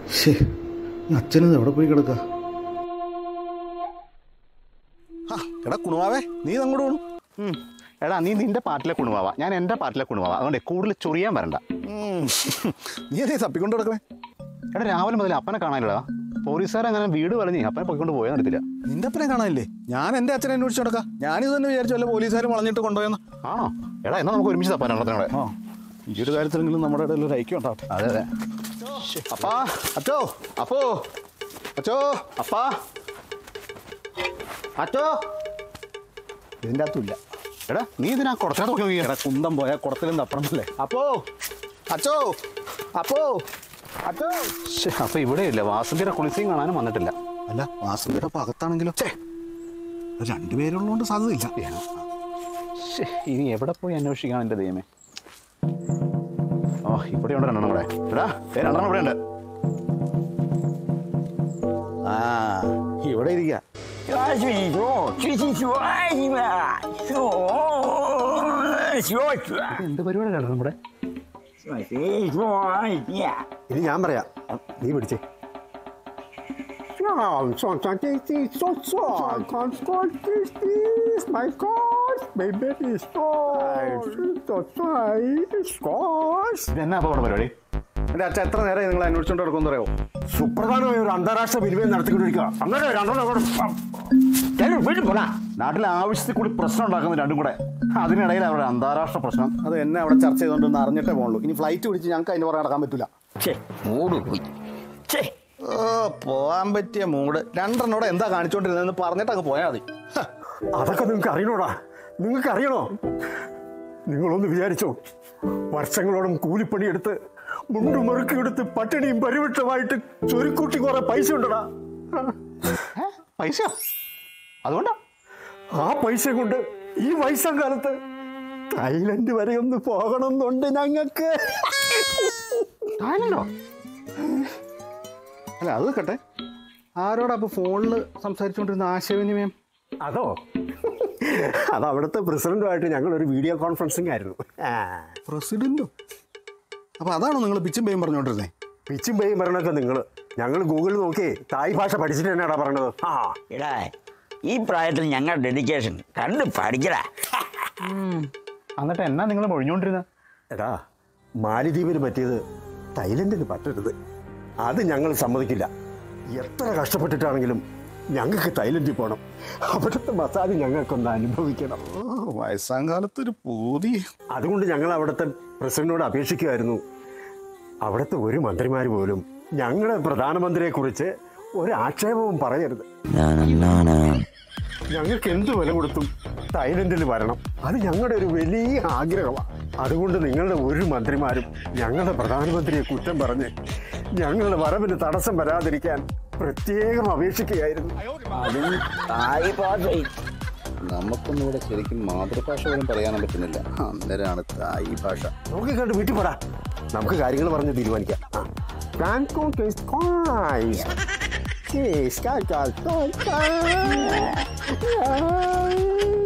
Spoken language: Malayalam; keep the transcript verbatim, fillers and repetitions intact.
അച്ഛനത് എവിടെ പോയി കിടക്ക? എടാ കുണുവാവേ, നീ അങ്ങോട്ട് പോണു. എടാ നീ നിന്റെ പാട്ടിലെ കുണുവാവാ, ഞാൻ എൻ്റെ പാട്ടിലെ കുണുവാവാ. അതുകൊണ്ട് കൂടുതൽ ചൊറിയാൻ വരണ്ട. നീ അതേ തപ്പിക്കൊണ്ട് കിടക്കണേ. എടാ രാവിലെ മുതൽ അപ്പനെ കാണാനില്ലടാ. പോലീസുകാർ അങ്ങനെ വീട് പറഞ്ഞ് അപ്പനെ പൊയ്ക്കൊണ്ട് പോയാൽ നടത്തില്ല. നിന്റെ അപ്പനെ കാണാനില്ലേ? ഞാൻ എൻ്റെ അച്ഛനെ അന്വേഷിച്ചു നടക്കാം. ഞാനിത് തന്നെ വിചാരിച്ചു അല്ല പോലീസുകാർ വളഞ്ഞിട്ട് കൊണ്ടുപോയെന്ന്. ആണോ? എടാ എന്നാ നമുക്ക് ഒരുമിച്ച് തപ്പാനുള്ളതിനോടെ. ആ ഈ ഒരു കാര്യത്തിലെങ്കിലും നമ്മുടെ ഇടയിൽ ഒരു ഐക്യം ഉണ്ടാവട്ടെ. അതെ അതെ. അപ്പാ, അച്ചോ, അപ്പോ, അച്ചോ, അപ്പാ, അച്ചോ. ഇതിൻ്റെ അകത്തുമില്ല. എടാ നീ ഇതിനാ കുറച്ചാൽ നോക്കി നോക്കിയാ. എടാ കുന്തം പോയാൽ കുടത്തിലും തപ്പണമല്ലേ. അപ്പോ, അച്ചോ, അപ്പോ, അച്ചോ. അപ്പൊ ഇവിടെ ഇല്ല. വാസന്തിയുടെ കുളിസിയും കാണാനും വന്നിട്ടില്ല. അല്ല വാസന്തിയുടെ പകത്താണെങ്കിലോ രണ്ടുപേരുള്ളതുകൊണ്ട് സാധ്യതയില്ല. ഇനി എവിടെ പോയി അന്വേഷിക്കണം എൻ്റെ ദൈവമേ. ഓ ഇവിടെ ഉണ്ട് രണ്ടെണ്ണം കൂടെ. എടാ രണ്ടെണ്ണം ഇവിടെ ഉണ്ട്. ആ ഇവിടെ ഇരിക്കാം. എന്ത് പരിപാടിയാണ് നമ്മുടെ? ഇനി ഞാൻ പറയാം, നീ പിടിച്ചേ. ഇതെന്നാ അപ്പൊ ഇവിടെ പരിപാടി? എന്റെ അച്ഛൻ എത്ര നേരം നിങ്ങൾ അന്വേഷിച്ചോണ്ട് കിടക്കുമെന്ന് അറിയോ? സുപ്രധാനമായ ഒരു അന്താരാഷ്ട്ര വിനിമയം നടത്തിക്കൊണ്ടിരിക്കുക. അങ്ങനെ വീട്ടിൽ പോടാ. നാട്ടിലെ ആവശ്യത്തിൽ കൂടി പ്രശ്നം ഉണ്ടാക്കുന്ന രണ്ടും കൂടെ. അതിനിടയിൽ അവരുടെ അന്താരാഷ്ട്ര പ്രശ്നം. അത് എന്നെ അവിടെ ചർച്ച ചെയ്തോണ്ടെന്ന് അറിഞ്ഞിട്ടേ പോകുള്ളൂ. ഇനി ഫ്ലൈറ്റ് പിടിച്ച് ഞങ്ങൾക്ക് അതിന് പുറകെ നടക്കാൻ പറ്റില്ല. ഓ പോകാൻ പറ്റിയ മൂഡ്. രണ്ടെണ്ണോടെ എന്താ കാണിച്ചോണ്ടിരുന്നതെന്ന് പറഞ്ഞിട്ട് അങ്ങ് പോയാൽ മതി. അതൊക്കെ നിങ്ങൾക്ക് അറിയണോടാ. നിങ്ങൾക്ക് അറിയണോ? നിങ്ങളൊന്ന് വിചാരിച്ചോ, വർഷങ്ങളോളം കൂലിപ്പണിയെടുത്ത് മുണ്ടും മറുക്കിയെടുത്ത് പട്ടിണിയും പരിവിട്ടമായിട്ട് ചൊരുക്കൂട്ടി കുറെ പൈസ ഉണ്ടടാ. പൈസ അതുകൊണ്ടാ? ആ പൈസ കൊണ്ട് ഈ വയസ്സാം കാലത്ത് തായ്ലൻഡ് വരെ ഒന്ന് പോകണമെന്നുണ്ട് ഞങ്ങൾക്ക്. തായ്ലൻഡോ? അല്ല അത് കേട്ടെ, ആരോടാ അപ്പൊ ഫോണിൽ സംസാരിച്ചുകൊണ്ടിരുന്ന ആശയവിനിമയം? അതോ, അത് അവിടുത്തെ പ്രസിഡന്റുമായിട്ട് ഞങ്ങളൊരു വീഡിയോ കോൺഫറൻസിങ് ആയിരുന്നു. പ്രസിഡന്റോ? അപ്പൊ അതാണോ നിങ്ങൾ പിച്ചും പേയും പറഞ്ഞോണ്ടിരുന്നേ? പിച്ചും പേയും പറയണൊക്കെ നിങ്ങൾ. ഞങ്ങൾ ഗൂഗിളിൽ നോക്കി തായ് ഭാഷ പഠിച്ചിട്ട് തന്നെയാടാ പറയണത്. ആ എടാ ഈ പ്രായത്തിൽ ഞങ്ങൾ ഡെഡിക്കേഷൻ കണ്ട് പഠിക്കടാ. എന്നിട്ട് എന്നാ നിങ്ങൾ ഒഴിഞ്ഞോണ്ടിരുന്ന? എടാ മാലിദ്വീപിന് പറ്റിയത് തായ്ലൻഡിന് പറ്റരുത്. അത് ഞങ്ങൾ സമ്മതിക്കില്ല. എത്ര കഷ്ടപ്പെട്ടിട്ടാണെങ്കിലും ഞങ്ങൾക്ക് തായ്ലൻഡിൽ പോകണം. അവിടുത്തെ മസാജ് ഞങ്ങൾക്കൊന്ന് അനുഭവിക്കണം. വയസ്സാം കാലത്തൊരു പൂതി. അതുകൊണ്ട് ഞങ്ങൾ അവിടുത്തെ പ്രസിഡന്റിനോട് അപേക്ഷിക്കുമായിരുന്നു, അവിടുത്തെ ഒരു മന്ത്രിമാർ പോലും ഞങ്ങളുടെ പ്രധാനമന്ത്രിയെ കുറിച്ച് ഒരു ആക്ഷേപവും പറയരുത്. ഞങ്ങൾക്ക് എന്ത് വില കൊടുത്തും തായ്ലൻഡിൽ വരണം. അത് ഞങ്ങളുടെ ഒരു വലിയ ആഗ്രഹമാണ്. അതുകൊണ്ട് നിങ്ങളുടെ ഒരു മന്ത്രിമാരും ഞങ്ങളുടെ പ്രധാനമന്ത്രിയെ കുറ്റം പറഞ്ഞ് ഞങ്ങളുടെ വരവിന് തടസ്സം വരാതിരിക്കാൻ പ്രത്യേകം അപേക്ഷിക്കുകയായിരുന്നു. അതും തായ് ഭാഷ നമുക്കൊന്നും ഇവിടെ ശരിക്കും മാതൃഭാഷ പോലും പറയാനും പറ്റുന്നില്ല. അന്നേരമാണ് തായ് ഭാഷ. നോക്കി കണ്ട് വീട്ടിൽ പോടാ, നമുക്ക് കാര്യങ്ങൾ പറഞ്ഞ് തീരുമാനിക്കാം. ആ